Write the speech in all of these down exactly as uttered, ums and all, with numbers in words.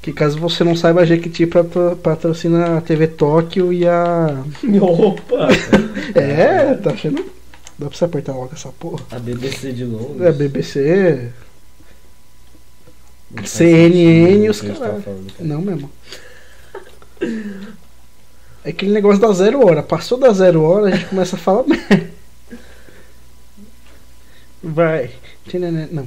Que caso você não saiba, a Jequiti patro- patrocina a T V Tóquio e a... Opa! É, tá achando? Dá pra você apertar logo essa porra. A B B C de Londres. É, B B C... Não faz C N N sentido e os o que a gente caras. tá falando, cara. Não mesmo. É aquele negócio da zero hora. Passou da zero hora, a gente começa a falar merda. Vai. Tchananã. Não,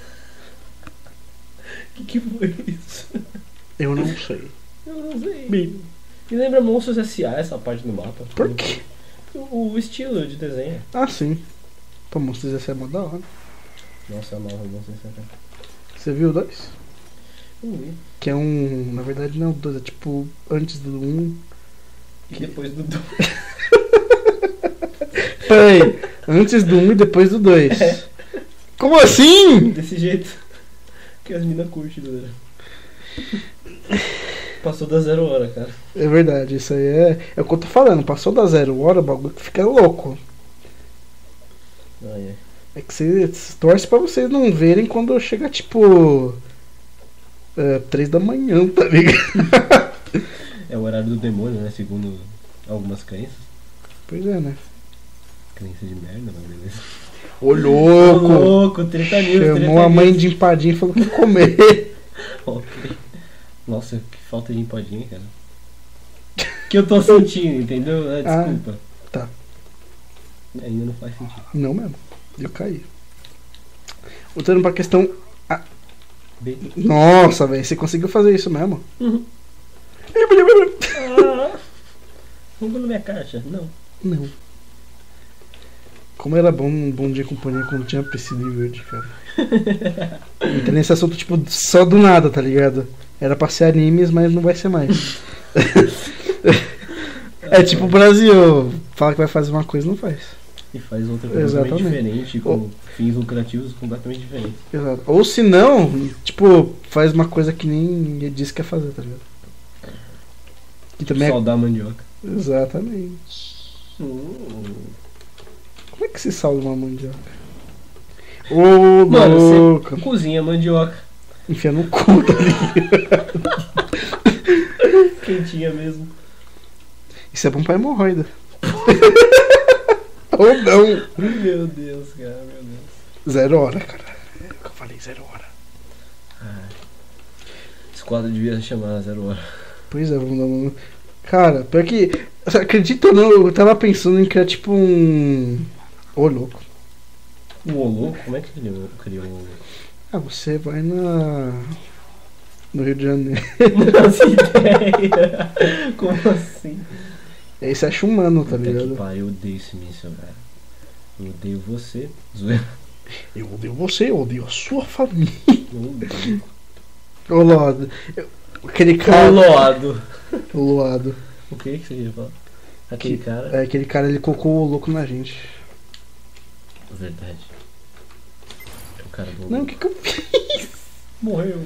O que, que foi isso? eu não sei. Eu não sei. Bi. Me lembra Monstros S A essa parte do mapa. Por quê? O, o estilo de desenho. Ah, sim. Pô, Monstros S A é mó da hora. Nossa, eu amava Monstros S A. Você viu o dois? Não vi. Que é um... Na verdade não é o dois, é tipo antes do um. E depois do dois. Peraí. Antes do um e depois do dois. Como assim? Desse jeito. Que as minas curtem, galera. Passou da zero hora, cara. É verdade, isso aí é... É o que eu tô falando. Passou da zero hora, o bagulho fica louco. Ah, é. É que você torce pra vocês não verem quando chega tipo. É, três da manhã, tá ligado? É o horário do demônio, né? Segundo algumas crenças. Pois é, né? Crença de merda, mas beleza. Ô Ô, louco! louco, treta news, treta Chamou a news. mãe de empadinha e falou que ia comer. Ok. Nossa, que falta de empadinha, cara. Que eu tô sentindo, entendeu? Ah, Ah, desculpa. tá. Ainda não faz sentido. Não mesmo. Eu caí. Voltando pra questão. B. Nossa, velho, você conseguiu fazer isso mesmo? Uhum. Ah, vamos na minha caixa. Não. Não. Como era bom um Bom Dia e Companhia quando tinha Priscila e Verde, cara. Entrei nesse assunto, tipo, só do nada, tá ligado? Era pra ser animes, mas não vai ser mais. É tipo o Brasil. Fala que vai fazer uma coisa, não faz. E faz outra coisa completamente Exatamente. diferente, com fins lucrativos completamente diferentes. Exato. Ou se não, tipo, faz uma coisa que nem ele disse que quer fazer, tá ligado? Que também é... Saudar a mandioca. Exatamente. Hum. Como é que se salda uma mandioca? Ô, Mano, louco. você cozinha mandioca. Enfia no cu, tá ligado? Quentinha mesmo. Isso é bom pra hemorroida. Ou não. Meu Deus, cara, meu Deus. Zero hora, cara. É o que eu falei, zero hora. Ah, esse quadro devia se chamar Zero Hora. Pois é, vamos dar uma... Cara, pior que... Você acredita ou não? Eu tava pensando em criar tipo um... Ô, louco. O Olo, como é que ele criou o Olo? Ah, você vai na... No Rio de Janeiro. Nossa ideia! Como assim? E aí você acha humano, tá Puta que ligado? pariu, eu odeio esse míssil, cara. Eu odeio você. Zoeira. Eu odeio você, eu odeio a sua família. Eu odeio. Ô, Loado. eu- Aquele Tá cara... Coloado. O Loado. O que que você queria falar? Aquele Que- cara. É, aquele cara, ele colocou o louco na gente. Verdade. É o cara do. Não, o que que eu fiz? Morreu.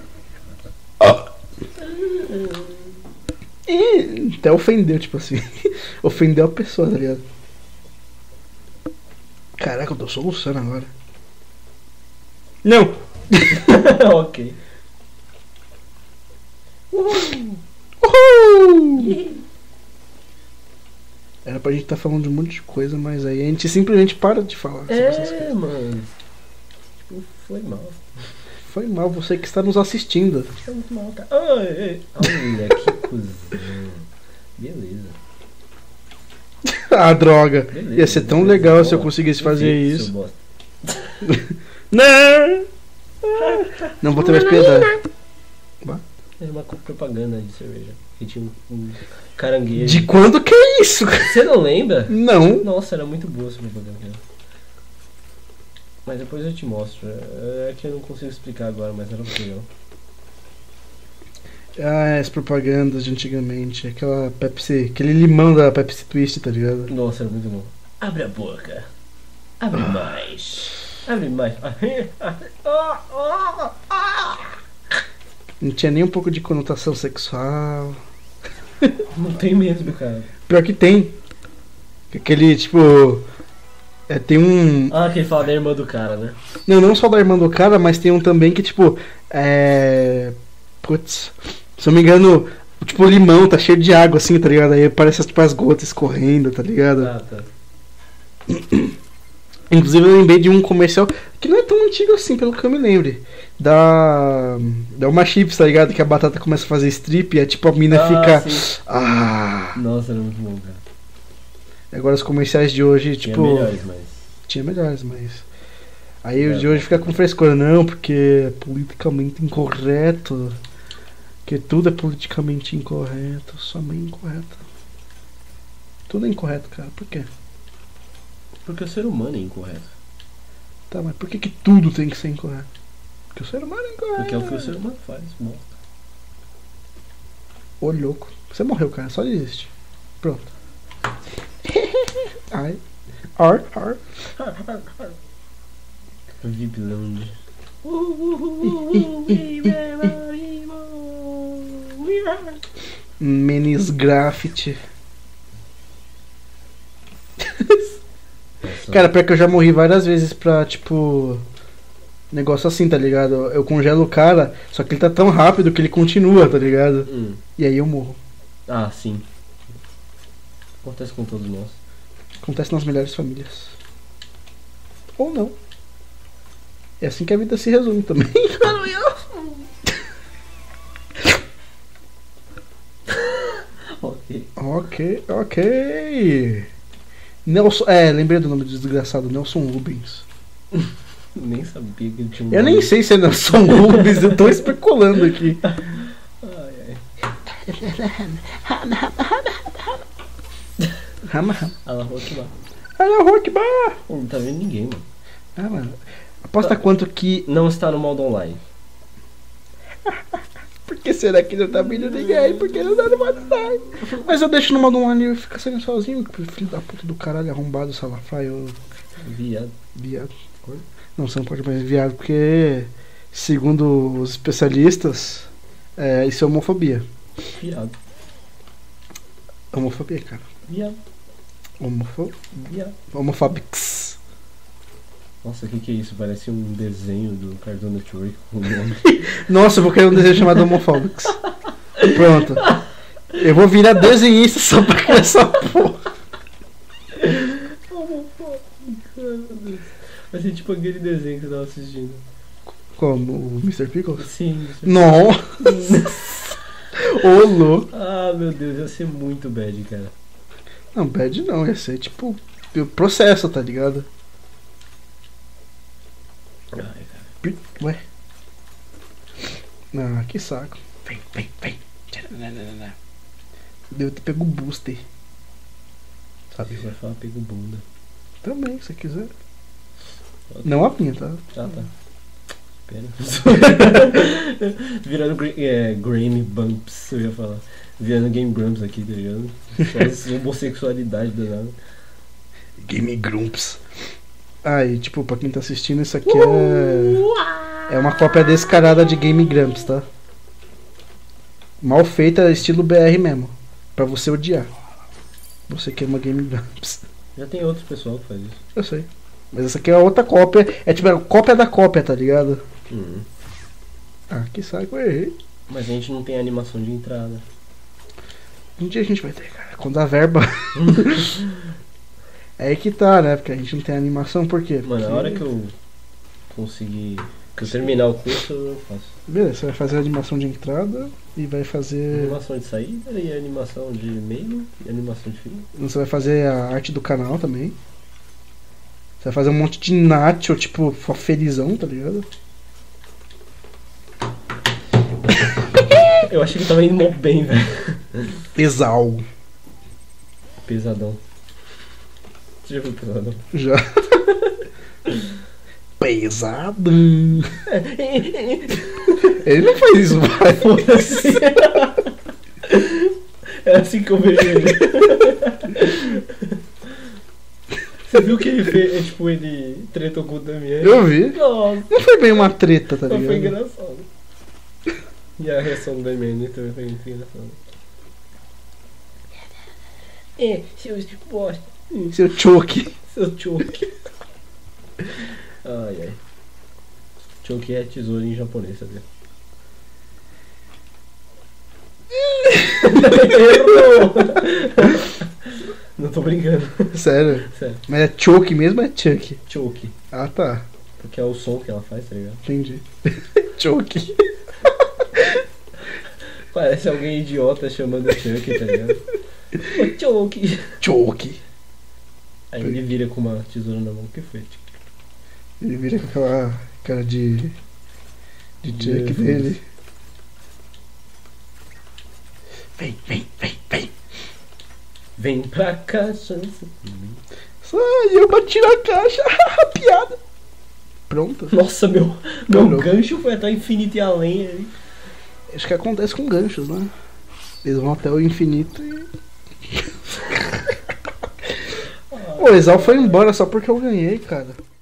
Ih, até ofendeu, tipo assim. Ofendeu a pessoa, tá ligado? Caraca, eu tô soluçando agora. Não! Ok. Uhul! Era pra gente tá falando de um monte de coisa, mas aí a gente simplesmente para de falar sobre essas É, coisas. mano. Tipo, foi mal. Foi mal você que está nos assistindo. Foi muito mal, cara. Ai, ai. Olha, que cuzão. Beleza. Ah, droga. Beleza, Ia ser tão beleza. legal se eu Boa. conseguisse fazer Perfeito, isso. seu bosta. Não! Não vou ter mais piedade. Era uma propaganda de cerveja. Que tinha um, um caranguejo. De quando que é isso? Você não lembra? Não. Nossa, era muito boa essa propaganda. Mas depois eu te mostro. É que eu não consigo explicar agora, mas era muito legal. Ah, as propagandas de antigamente. Aquela Pepsi. Aquele limão da Pepsi Twist, tá ligado? Nossa, era muito bom. Abre a boca. Abre mais. Abre mais. Não tinha nem um pouco de conotação sexual. Não tem mesmo, cara. Pior que tem. Aquele, tipo. É, tem um. Ah, que ele fala da irmã do cara, né? Não, não só da irmã do cara, mas tem um também que, tipo. É. Putz. Se eu não me engano, tipo, o limão tá cheio de água assim, tá ligado? Aí parece tipo, as gotas escorrendo, tá ligado? Ah, tá. Inclusive eu lembrei de um comercial que não é tão antigo assim, pelo que eu me lembre. Da. Da uma chips, tá ligado? Que a batata começa a fazer strip e é, tipo a mina Ah, fica. sim. Ah! Nossa, era muito bom, cara. Agora os comerciais de hoje, Tinha tipo. melhores, mas... Tinha melhores, mas. Aí É, o de hoje fica com frescura, não, porque é politicamente incorreto. Porque tudo é politicamente incorreto, sua mãe é incorreta. Tudo é incorreto, cara. Por quê? Porque o ser humano é incorreto. Tá, mas por que, que tudo tem que ser incorreto? Porque o ser humano é incorreto. Porque é o que o ser humano faz, bom. Ô louco. Você morreu, cara. Só desiste. Pronto. Ai. Ar, ar. V I P Lounge. Menis Graffiti. Nossa. Cara, pior que eu já morri várias vezes pra, tipo. Negócio assim, tá ligado? Eu congelo o cara, só que ele tá tão rápido que ele continua, tá ligado? Hum. E aí eu morro. Ah, sim. Acontece com todos nós. Acontece nas melhores famílias. Ou não. É assim que a vida se resume também. Ok. Ok, ok. Nelson. É, lembrei do nome do desgraçado, Nelson Rubens. Nem sabia que ele tinha um Eu nem nome. sei se é Nelson Rubens, eu tô especulando aqui. Ai, ai. Rama, rama. Ela falou que lá. Olha o Rock Bar! Não tá vendo ninguém, mano. Ah, mano. Aposta quanto que. Não está no modo online. Por que será que não tá vindo ninguém? Porque não dá no modo online. Mas eu deixo no modo online e fica saindo sozinho. Filho da puta do caralho, arrombado, salafraio, Viado. viado. Não, você não pode mais viado porque, segundo os especialistas, é, isso é homofobia. Viado. Homofobia, cara. Viado. Homofo... Viado. Homofóbicos. Nossa, o que que é isso? Parece um desenho do Cartoon Network com o nome. Nossa, eu vou criar um desenho chamado Homofóbicos. Pronto. Eu vou virar desenhista só pra criar essa porra. Vai ser tipo aquele desenho que eu tava assistindo. Como? O mister Pickles? Sim. Não. Ô, louco. Ah, meu Deus, ia ser muito bad, cara. Não, bad não, ia ser tipo o processo, tá ligado? Ai, cara. Pi- Ué. Ah, que saco. Vem, vem, vem. Deu ter pego o booster. Sabe, vai falar pego bunda. Também, se quiser. Ok. Não a minha, tá? Ah, tá. Pena. Virando gra- é, Grammy Bumps, eu ia falar. Virando Game Grumps aqui, tá ligado? Só essa homossexualidade do nada. Game Grumps. Ah, e tipo, pra quem tá assistindo, isso aqui é. É uma cópia descarada de Game Grumps, tá? Mal feita, estilo B R mesmo. Pra você odiar. Você que ama Game Grumps. Já tem outro pessoal que faz isso. Eu sei. Mas essa aqui é outra cópia. É tipo a cópia da cópia, tá ligado? Uhum. Ah, que saco, eu errei. Mas a gente não tem animação de entrada. Um dia a gente vai ter, cara. Quando a verba. É aí que tá, né? Porque a gente não tem animação, por quê? Mano, a Porque- hora que eu conseguir. Que eu terminar o curso, eu faço. Beleza, você vai fazer a animação de entrada e vai fazer. Animação de saída e animação de meio e animação de fim. Você vai fazer a arte do canal também. Você vai fazer um monte de nacho, tipo, felizão, tá ligado? Eu achei que tava indo mó bem, velho. Exal. Pesadão. Você já viu Pesadão? Já. Pesado. Ele não faz isso, vai. Foda-se. É assim que eu vejo ele. Você viu que ele fez? É, tipo, ele tretou com o Damiani? Eu vi. Nossa, Não foi bem uma treta, tá mas ligado? foi engraçado. E a reação do Damiani também foi muito engraçada. É, seus bosta. Seu choke. Seu choke. Ai, ai. Choke é tesouro em japonês, sabia? Errou! Não tô brincando. Sério? Sério. Mas é choke mesmo ou é chuck? Choke. Ah, tá. Porque é o som que ela faz, tá ligado? Entendi. Choke. Parece alguém idiota chamando Chuck, tá ligado? Ô, Choke. Choke. Aí ele vira com uma tesoura na mão. O que foi? Ele vira com aquela cara de. de chuck Nervoso. dele. Vem, vem, vem, vem. Vem pra cá, chance. Sai, eu bati na caixa. Piada. Pronto. Nossa, meu, meu Não. gancho foi até o infinito e além aí. Acho que acontece com ganchos, né? Eles vão até o infinito e. O Exal foi embora só porque eu ganhei, cara.